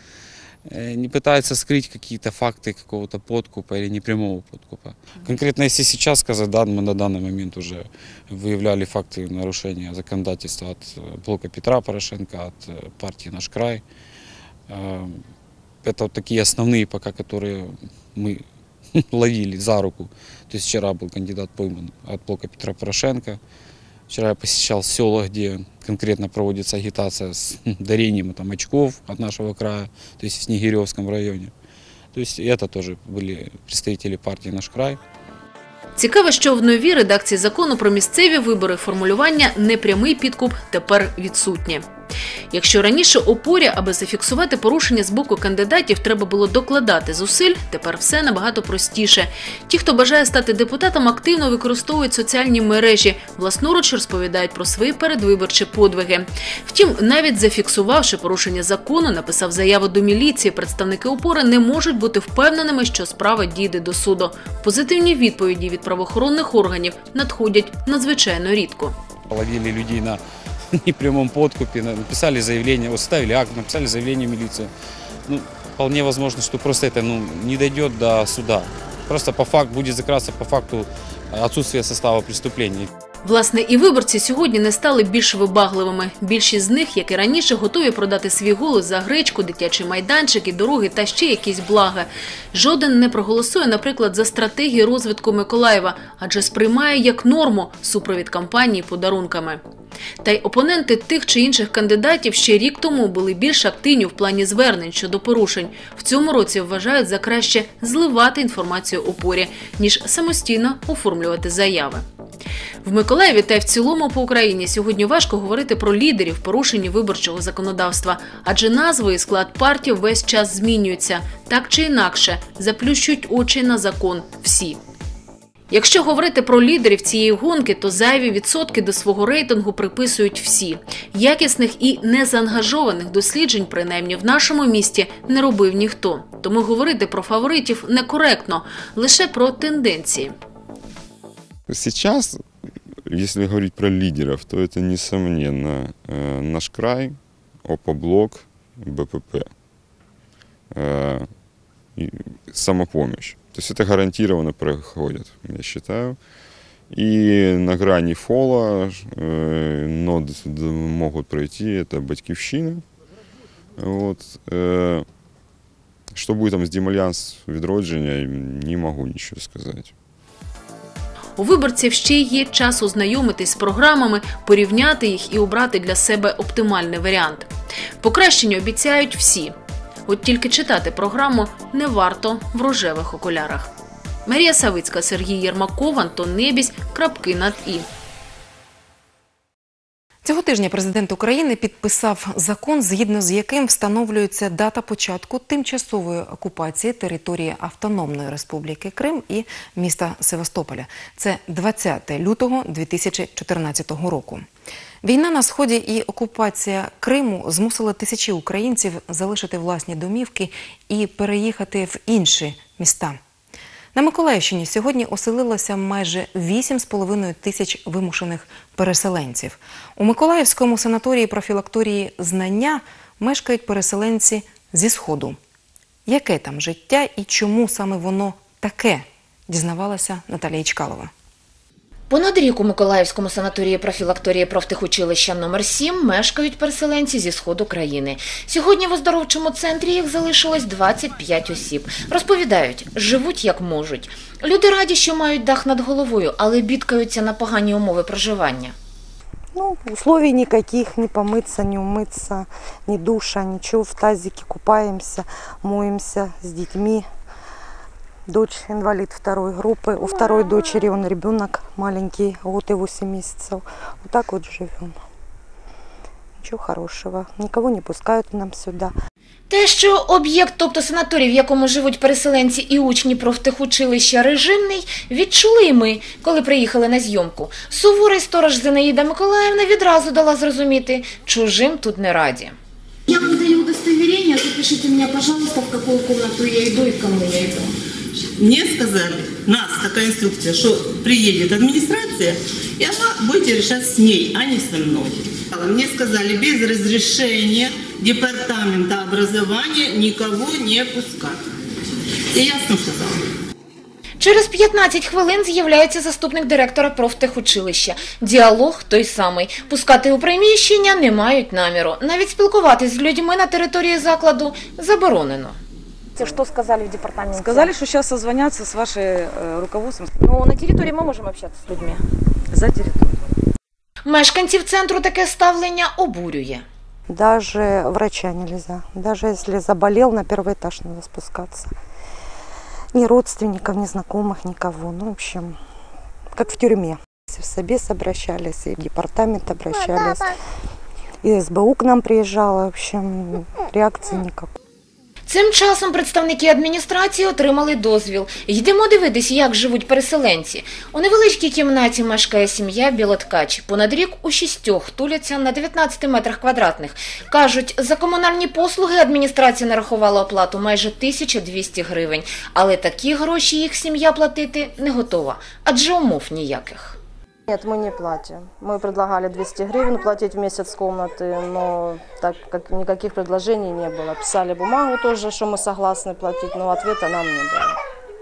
не пытаются скрыть какие-то факты какого-то подкупа или непрямого подкупа. Конкретно, если сейчас сказать, да, мы на данный момент уже выявляли факты нарушения законодательства от блока Петра Порошенко, от партии «Наш край». Это вот такие основные пока, которые мы ловили за руку. То есть вчера был кандидат пойман от блока Петра Порошенко. Вчера я посещал села, где конкретно проводится агитация с дарением там, очков от нашего края, то есть в Снегиревском районе. То есть это тоже были представители партии «Наш край». Цікаво, що в новій редакції закону про місцеві вибори формулювання «непрямий підкуп» тепер відсутнє. Якщо раніше «Опорі», аби зафіксувати порушення з боку кандидатів, треба було докладати зусиль, тепер все набагато простіше. Ті, хто бажає стати депутатом, активно використовують соціальні мережі, власноруч розповідають про свої передвиборчі подвиги. Втім, навіть зафіксувавши порушення закону, написав заяву до міліції, представники «Опори» не можуть бути впевненими, що справа дійде до суду. Позитивні відповіді від правоохоронних органів надходять надзвичайно рідко. Ловили людей на непрямом подкупе, написали заявление, вот ставили акт, написали заявление в милицию. Ну, вполне возможно, что просто это ну, не дойдет до суда. Просто по факту будет закрасться по факту отсутствия состава преступления. Власне, і виборці сьогодні не стали більш вибагливими. Більшість з них, як і раніше, готові продати свій голос за гречку, дитячий майданчик і дороги та ще якісь блага. Жоден не проголосує, наприклад, за стратегію розвитку Миколаєва, адже сприймає як норму супровід кампанії подарунками. Та й опоненти тих чи інших кандидатів ще рік тому були більш активні в плані звернень щодо порушень. В цьому році вважають за краще зливати інформацію «Опорі», ніж самостійно оформлювати заяви. В Миколаєві та й в цілому по Україні сьогодні важко говорити про лідерів порушення виборчого законодавства, адже назви і склад партій весь час змінюються. Так чи інакше, заплющують очі на закон всі. Якщо говорити про лідерів цієї гонки, то зайві відсотки до свого рейтингу приписують всі. Якісних і незаангажованих досліджень, принаймні в нашому місті, не робив ніхто. Тому говорити про фаворитів некоректно, лише про тенденції. Сейчас, если говорить про лидеров, то это, несомненно, наш край, Опоблок, БПП, самопомощь. То есть это гарантированно проходит, я считаю. И на грани фола но могут пройти это Батьківщина. Вот. Что будет там с Демальянс, Відродження, не могу ничего сказать. У виборців ще є час ознайомитись з програмами, порівняти їх і обрати для себе оптимальний варіант. Покращення обіцяють всі. От тільки читати програму не варто в рожевих окулярах. Марія Савицька, Сергій Єрмаков, Антон Небісь. Крапки над «і». Цього тижня президент України підписав закон, згідно з яким встановлюється дата початку тимчасової окупації території Автономної Республіки Крим і міста Севастополя. Це двадцяте лютого дві тисячі чотирнадцятого року. Війна на Сході і окупація Криму змусили тисячі українців залишити власні домівки і переїхати в інші міста. На Миколаївщині сьогодні оселилося майже вісім з половиною тисяч вимушених переселенців. У Миколаївському санаторії-профілакторії «Знання» мешкають переселенці зі Сходу. Яке там життя і чому саме воно таке, дізнавалася Наталія Ічкалова. Понад рік у Миколаївському санаторії-профілакторії профтехучилища номер сім мешкають переселенці зі Сходу країни. Сьогодні в оздоровчому центрі їх залишилось двадцять п'ять осіб. Розповідають, живуть як можуть. Люди раді, що мають дах над головою, але бідкаються на погані умови проживання. Ну, условий никаких, не помыться, не умыться, ни душа, ничего. В тазике купаемся, моемся с детьми. Дочь инвалид второй группы, у второй дочери он ребенок маленький, год и восемь месяцев. Вот так вот живем. Ничего хорошего, никого не пускают нам сюда. Те, що об'єкт, тобто санаторій, в якому живуть переселенці і учні профтехучилища, режимний, відчули й ми, коли приїхали на зйомку. Суворий сторож Зинаїда Миколаївна відразу дала зрозуміти, чужим тут не раді. Я вам даю удостоверение, запишите меня, пожалуйста, в какую комнату я иду и к кому я иду. Мне сказали, нас такая инструкция, что приедет администрация, и она будете решать с ней, а не со мной. Мне сказали, без разрешения департамента образования никого не пускать. И ясно сказала. Через п'ятнадцять хвилин з'являється заступник директора профтехучилища. Діалог той самий. Пускати у приміщення не мають наміру. Навіть спілкуватись з людьми на території закладу заборонено. Что сказали в департаменте? Сказали, что сейчас созвонятся с вашим э, руководством. Но на территории мы можем общаться с людьми. За территорию. Мешканців центру таке ставлення обурює. Даже врача нельзя. Даже если заболел, на первый этаж надо спускаться. Ни родственников, ни знакомых, никого. Ну, в общем, как в тюрьме. В собес обращались, и в департамент обращались. И СБУ к нам приезжала. В общем, реакции никакой. Цим часом представники адміністрації отримали дозвіл. Йдемо дивитись, як живуть переселенці. У невеличкій кімнаті мешкає сім'я Білоткач. Понад рік у шістьох туляться на дев'ятнадцяти метрах квадратних. Кажуть, за комунальні послуги адміністрація нарахувала оплату майже тисяча двісті гривень. Але такі гроші їх сім'я платити не готова, адже умов ніяких. Нет, мы не платим. Мы предлагали двести гривен платить в месяц с комнаты, но так как никаких предложений не было. Писали бумагу тоже, что мы согласны платить, но ответа нам не было.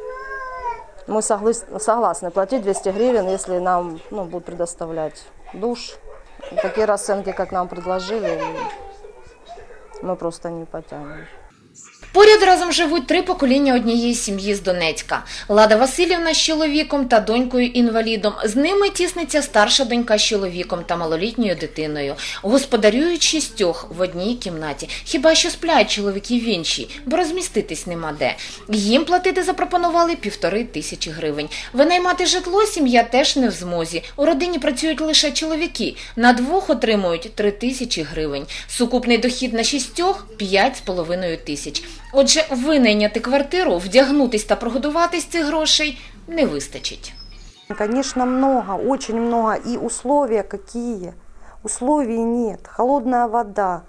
Мы согласны платить двести гривен, если нам ну, будут предоставлять душ. Такие расценки, как нам предложили, мы просто не потянем. Поряд разом живуть три покоління однієї сім'ї з Донецька. Лада Васильівна з чоловіком та донькою-інвалідом. З ними тісниться старша донька з чоловіком та малолітньою дитиною. Господарюють шістьох в одній кімнаті. Хіба що сплять чоловіки в іншій, бо розміститись нема де. Їм платити запропонували півтори тисячі гривень. Винаймати житло сім'я теж не в змозі. У родині працюють лише чоловіки. На двох отримують три тисячі гривень. Сукупний дохід на шістьох – п'ять з половиною тисяч. Отже, винайняти квартиру, вдягнутись та прогодуватись цих грошей не вистачить. Конечно, много, очень много. И условия какие? Условий нет. Холодная вода.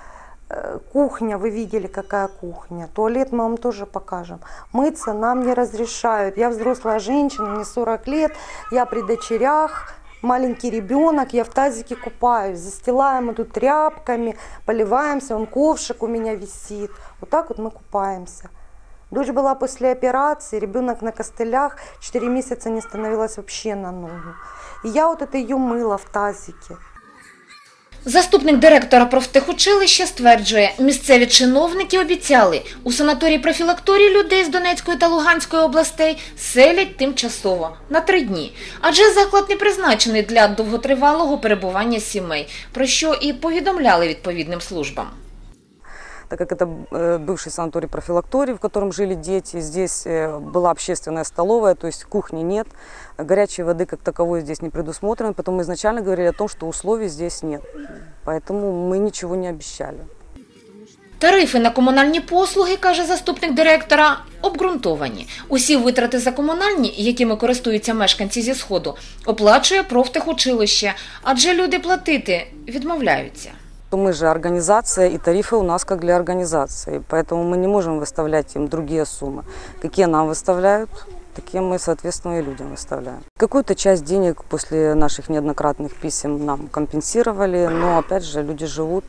Кухня, вы видели, какая кухня. Туалет мы вам тоже покажем. Мыться нам не разрешают. Я взрослая женщина, мне сорок лет, я при дочерях. Маленький ребенок, я в тазике купаюсь, застилаем тут тряпками, поливаемся, он ковшик у меня висит. Вот так вот мы купаемся. Дочь была после операции, ребенок на костылях, четыре месяца не становилась вообще на ноги. И я вот это ее мыла в тазике. Заступник директора профтехучилища стверджує, місцеві чиновники обіцяли, у санаторії-профілакторії людей з Донецької та Луганської областей селять тимчасово, на три дні. Адже заклад не призначений для довготривалого перебування сімей, про що і повідомляли відповідним службам. Так как это бывший санаторий-профилакторий, в котором жили дети, здесь была общественная столовая, то есть кухни нет, горячей воды как таковой здесь не предусмотрено, поэтому мы изначально говорили о том, что условий здесь нет, поэтому мы ничего не обещали. Тарифи на комунальні послуги, каже заступник директора, обґрунтовані. Усі витрати за комунальні, якими користуються мешканці зі Сходу, оплачує профтехучилище, адже люди платити відмовляються. Мы же организация, и тарифы у нас как для организации, поэтому мы не можем выставлять им другие суммы. Какие нам выставляют, такие мы, соответственно, и людям выставляем. Какую-то часть денег после наших неоднократных писем нам компенсировали, но, опять же, люди живут,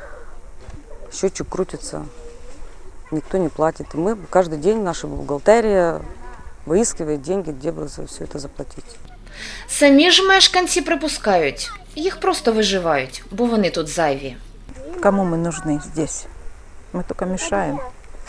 счетчик крутится, никто не платит. И мы каждый день, наша бухгалтерия выискивает деньги, где бы за все это заплатить. Самі ж мешканці припускають, їх просто виживають, бо вони тут зайві. Кому мы нужны здесь? Мы только мешаем.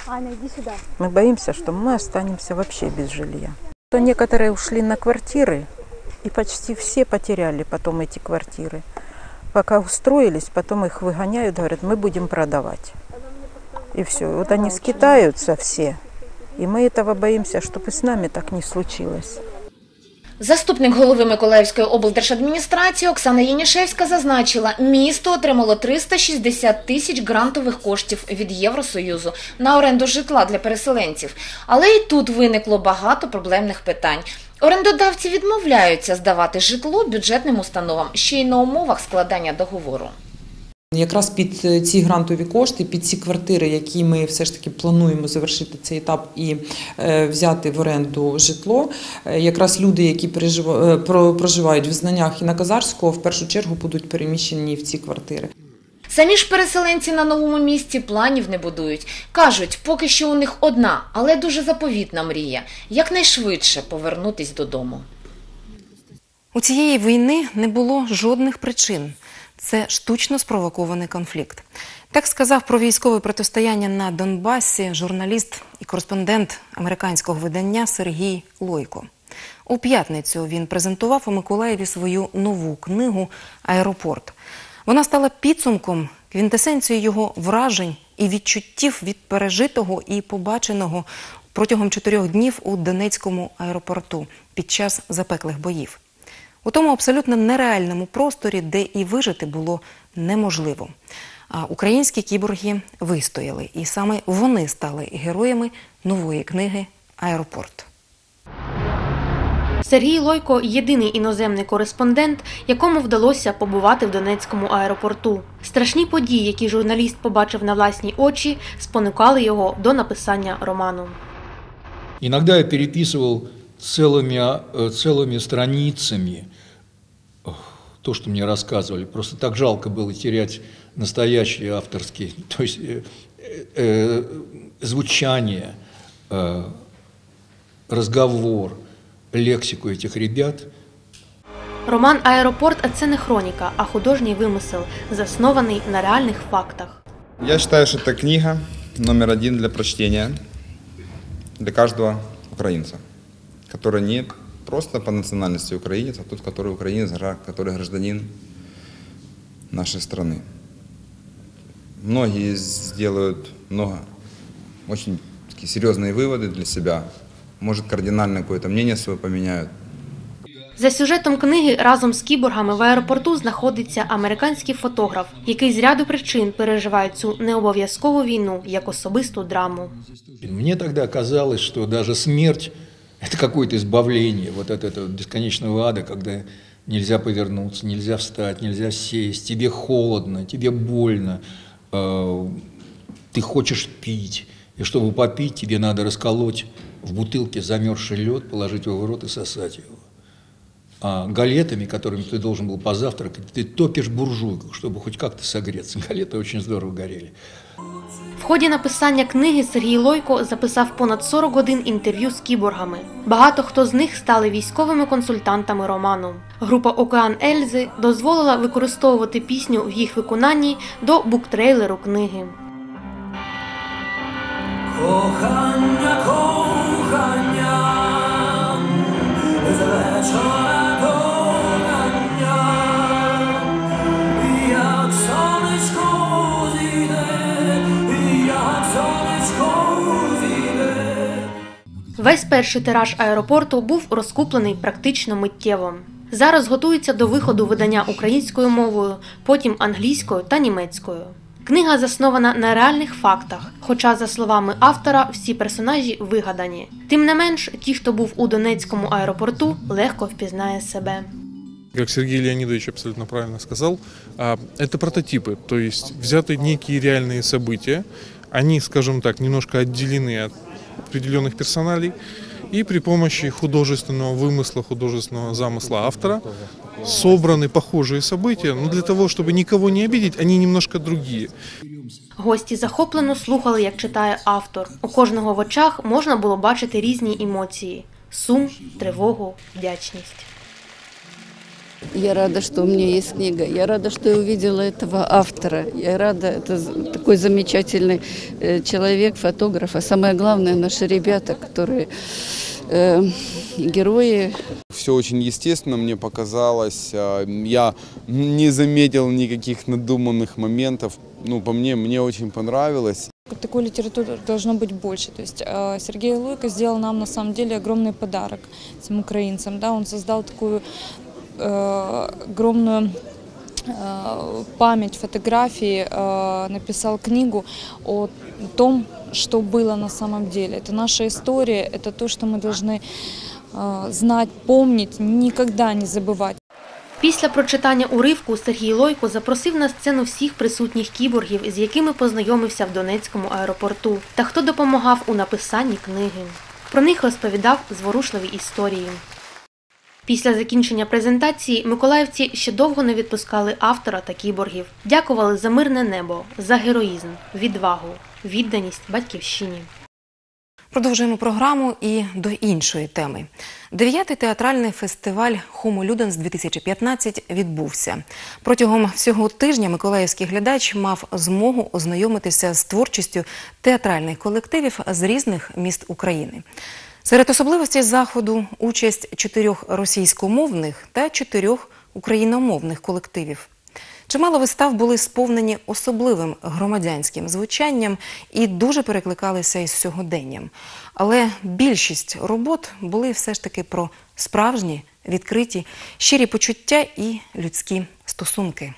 Мы боимся, что мы останемся вообще без жилья. То некоторые ушли на квартиры, и почти все потеряли потом эти квартиры. Пока устроились, потом их выгоняют, говорят, мы будем продавать. И все. Вот они скитаются все, и мы этого боимся, чтобы с нами так не случилось. Заступник голови Миколаївської облдержадміністрації Оксана Янішевська зазначила, місто отримало триста шістдесят тисяч грантових коштів від Євросоюзу на оренду житла для переселенців. Але і тут виникло багато проблемних питань. Орендодавці відмовляються здавати житло бюджетним установам, ще й на умовах складання договору. Якраз під ці грантові кошти, під ці квартири, які ми все ж таки плануємо завершити цей етап і взяти в оренду житло, якраз люди, які проживають в Знаннях і на Казарського, в першу чергу будуть переміщені в ці квартири. Самі ж переселенці на новому місці планів не будують. Кажуть, поки що у них одна, але дуже заповітна мрія – якнайшвидше повернутись додому. У цієї війни не було жодних причин. Це штучно спровокований конфлікт. Так сказав про військове протистояння на Донбасі журналіст і кореспондент американського видання Сергій Лойко. У п'ятницю він презентував у Миколаєві свою нову книгу «Аеропорт». Вона стала підсумком, квінтесенцією його вражень і відчуттів від пережитого і побаченого протягом чотирьох днів у Донецькому аеропорту під час запеклих боїв. У тому абсолютно нереальному просторі, де і вижити було неможливо. А українські кіборги вистояли, і саме вони стали героями нової книги «Аеропорт». Сергій Лойко – єдиний іноземний кореспондент, якому вдалося побувати в Донецькому аеропорту. Страшні події, які журналіст побачив на власні очі, спонукали його до написання роману. Іноді я переписував целыми, целыми страницами то, что мне рассказывали. Просто так жалко было терять настоящий авторский, то есть э, э, звучание, э, разговор, лексику этих ребят. Роман «Аеропорт» – це не хроніка, а художній вимисел, заснований на реальних фактах. Я считаю, что эта книга номер один для прочтения для каждого украинца, который не просто по национальности украинец, а тот, который украинец, который гражданин нашей страны. Многие сделают много, очень такие серьезные выводы для себя, может кардинально какое-то мнение свое поменяют. За сюжетом книги разом з кіборгами в аеропорту знаходиться американський фотограф, який з ряду причин переживає цю необов'язкову війну як особисту драму. Мне тогда казалось, что даже смерть – это какое-то избавление вот от этого бесконечного ада, когда нельзя повернуться, нельзя встать, нельзя сесть, тебе холодно, тебе больно, ты хочешь пить. И чтобы попить, тебе надо расколоть в бутылке замерзший лед, положить его в рот и сосать его. А галетами, которыми ты должен был позавтракать, ты топишь буржуйку, чтобы хоть как-то согреться. Галеты очень здорово горели. В ході написання книги Сергій Лойко записав понад сорок годин інтерв'ю з кіборгами. Багато хто з них стали військовими консультантами роману. Група «Океан Ельзи» дозволила використовувати пісню в їх виконанні до буктрейлеру книги. Кохання, кохання, з вечора до рання, як сонечко зійде, як сонечко зійде. Весь перший тираж аеропорту був розкуплений практично миттєво. Зараз готується до виходу видання українською мовою, потім англійською та німецькою. Книга заснована на реальних фактах, хоча, за словами автора, всі персонажі вигадані. Тим не менш, ті, хто був у Донецькому аеропорту, легко впізнає себе. Как Сергей Леонидович абсолютно правильно сказал, это прототипы, то есть взяты некие реальные события, они, скажем так, немножко отделены от определенных персоналей, и при помощи художественного вымысла, художественного замысла автора собраны похожие события, но для того, чтобы никого не обидеть, они немножко другие. Гості захоплено слухали, як читає автор. У кожного в очах можна було бачити різні емоції – сум, тривогу, вдячність. Я рада, что у меня есть книга. Я рада, что я увидела этого автора. Я рада, это такой замечательный человек, фотограф. А самое главное, наши ребята, которые э, герои. Все очень естественно мне показалось. Я не заметил никаких надуманных моментов. Ну, по мне, мне очень понравилось. Такой литературы должно быть больше. То есть Сергей Лойко сделал нам на самом деле огромный подарок этим украинцам. Да? Он создал такую огромную память фотографий, написал книгу о том, что было на самом деле. Это наша история, это то, что мы должны знать, помнить, никогда не забывать. Після прочитання уривку Сергій Лойко запросив на сцену всіх присутніх кіборгів, з якими познайомився в Донецькому аеропорту, та хто допомагав у написанні книги. Про них розповідав зворушливі історії. Після закінчення презентації миколаївці ще довго не відпускали автора та кіборгів. Дякували за мирне небо, за героїзм, відвагу, відданість батьківщині. Продовжуємо програму і до іншої теми. Дев'ятий театральний фестиваль «Хомо Люденс-дві тисячі п'ятнадцять» відбувся. Протягом всього тижня миколаївський глядач мав змогу ознайомитися з творчістю театральних колективів з різних міст України. Серед особливостей заходу – участь чотирьох російськомовних та чотирьох україномовних колективів. Чимало вистав були сповнені особливим громадянським звучанням і дуже перекликалися із сьогоденням. Але більшість робот були все ж таки про справжні, відкриті, щирі почуття і людські стосунки.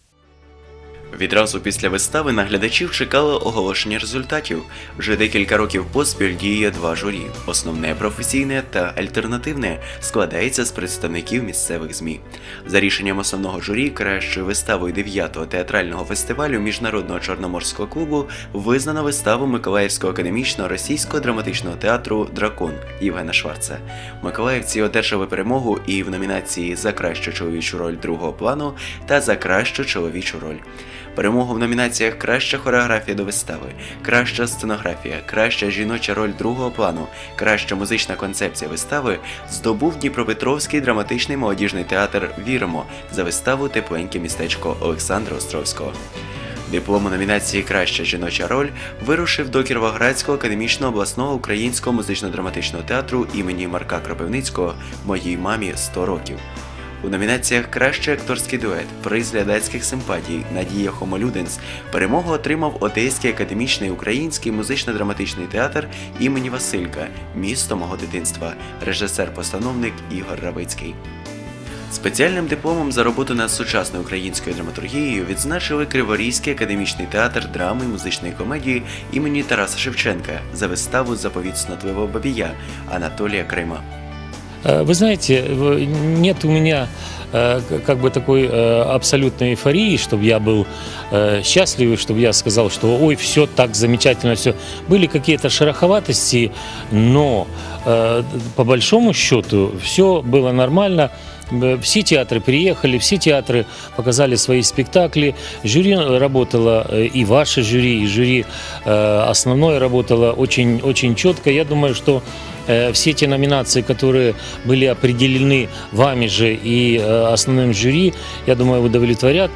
Відразу після вистави на глядачів чекало оголошення результатів. Вже декілька років поспіль діє два журі. Основне професійне та альтернативне складається з представників місцевих ЗМІ. За рішенням основного журі, кращою виставою дев'ятого театрального фестивалю Міжнародного Чорноморського клубу визнано виставу Миколаївського академічного російського драматичного театру «Дракон» Євгена Шварца. Миколаївці одержали перемогу і в номінації «За кращу чоловічу роль другого плану» та «За кращу чоловічу роль». Перемогу в номінаціях «Краща хореографія до вистави», «Краща сценографія», «Краща жіноча роль другого плану», «Краща музична концепція вистави» здобув Дніпропетровський драматичний молодіжний театр «Віримо» за виставу «Тепленьке містечко» Олександра Островського. Диплом у номінації «Краща жіноча роль» вирушив до Кіровоградського академічного обласного українського музично-драматичного театру імені Марка Кропивницького «Моїй мамі сто років». У номінаціях «Кращий акторський дует», «Приз глядацьких симпатій», «Надія Хомолюденс» перемогу отримав Одеський академічний український музично-драматичний театр імені Василька «Місто мого дитинства», режисер-постановник Ігор Равицький. Спеціальним дипломом за роботу над сучасною українською драматургією відзначили Криворізький академічний театр драми і музичної комедії імені Тараса Шевченка за виставу «Заповіт снотливого бабія» Анатолія Крима. Вы знаете, нет у меня как бы такой абсолютной эйфории, чтобы я был счастлив, чтобы я сказал, что ой, все так замечательно, все. Были какие-то шероховатости, но по большому счету все было нормально. Все театры приехали, все театры показали свои спектакли. Жюри работало, и ваше жюри, и жюри основное работало очень, очень четко. Я думаю, что все те номинации, которые были определены вами же и основным жюри, я думаю, удовлетворят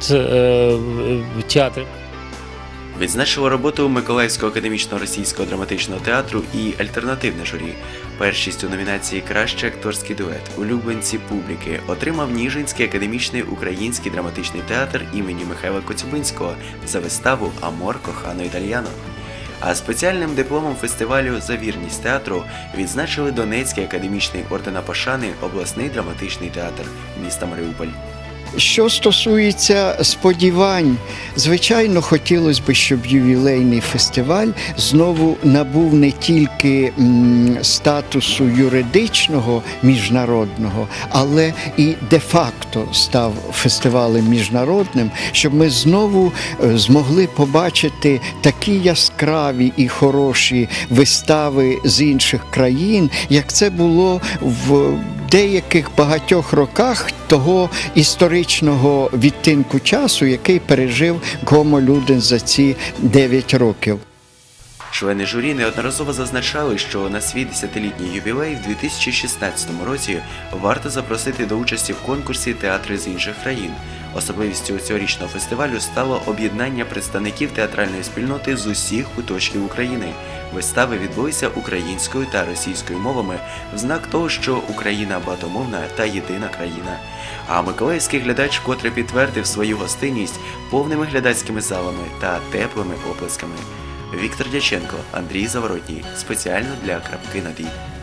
театры. Відзначило роботу Миколаївського академічного російського драматичного театру і альтернативне журі. Першість у номінації «Кращий акторський дует» улюбленці публіки отримав Ніжинський академічний український драматичний театр імені Михайла Коцюбинського за виставу «Амор кохано італьяно». А спеціальним дипломом фестивалю «За вірність театру» відзначили Донецький академічний ордена пошани обласний драматичний театр міста Маріуполь. Що стосується сподівань, звичайно, хотілося б, щоб ювілейний фестиваль знову набув не тільки статусу юридичного міжнародного, але і де-факто став фестивалем міжнародним, щоб ми знову змогли побачити такі яскраві і хороші вистави з інших країн, як це було в деяких багатьох роках того історичного відтинку часу, який пережив Гомо Люденс за ці дев'ять років. Члени журі неодноразово зазначали, що на свій десятилітній ювілей в дві тисячі шістнадцятому році варто запросити до участі в конкурсі театри з інших країн. Особливістю цьогорічного фестивалю стало об'єднання представників театральної спільноти з усіх куточків України. Вистави відбулися українською та російською мовами в знак того, що Україна багатомовна та єдина країна. А миколаївський глядач вкотре підтвердив свою гостинність повними глядацькими залами та теплими оплесками. Віктор Дяченко, Андрій Заворотній. Спеціально для «Крапки над «і».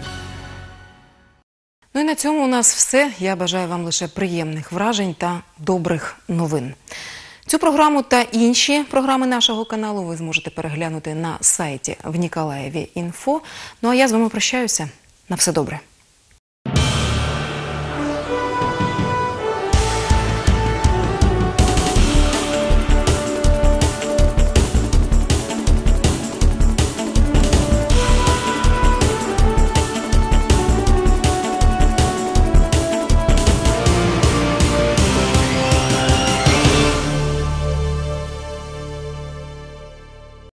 Ну і на цьому у нас все. Я бажаю вам лише приємних вражень та добрих новин. Цю програму та інші програми нашого каналу ви зможете переглянути на сайті в Ніколаєві інфо. Ну а я з вами прощаюся. На все добре.